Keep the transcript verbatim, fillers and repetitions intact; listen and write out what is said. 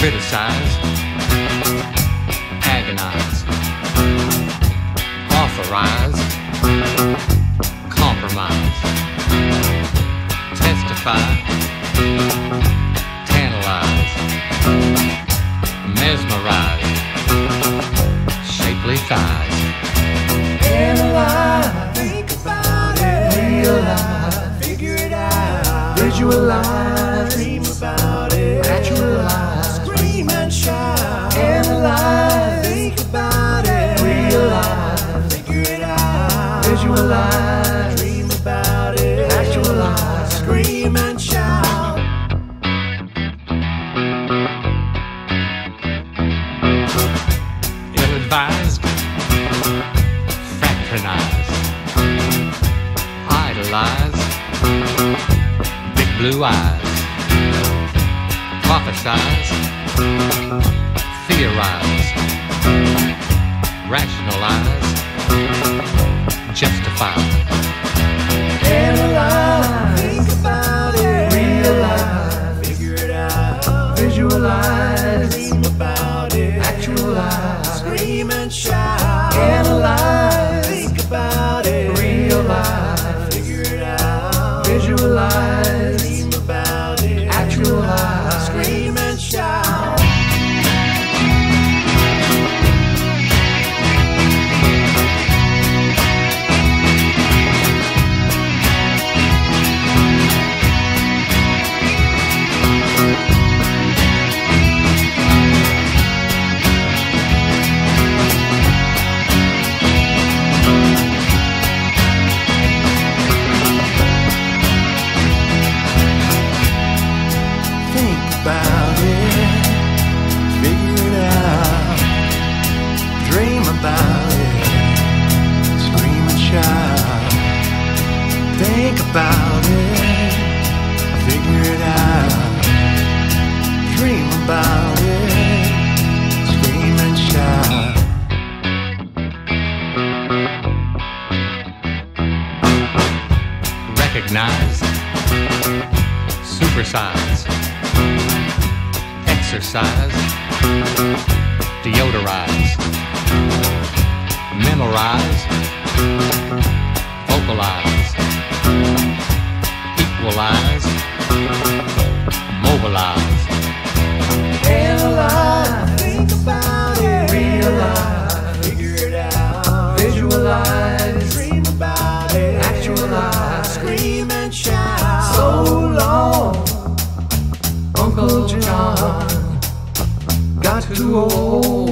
criticize, agonize, authorize, compromise, testify, tantalize, mesmerize, shapely thighs, analyze, think about it, realize, figure it out, visualize, dream about it, actualize, scream and shout, analyze, think about it, realize, figure it out, visualize, dream about it, actualize, scream and shout. ill-advised, fraternize, idolize, big blue eyes, prophesize, theorize, rationalize, justify, Analyze, think about it, realize, figure it out, visualize, dream about it, actualize, scream and shout. Analyze, think about it, realize, figure it out, visualize, dream about it, actualize, scream and shout. Think about it, figure it out, dream about it, scream and shout. Think about it, figure it out, dream about it, scream and shout. recognize, supersize, exercise, deodorize, memorize, vocalize, equalize, mobilize, Analyze, think about it, realize, figure it out, visualize, dream about it, actualize, scream and shout. So long, Uncle John got too old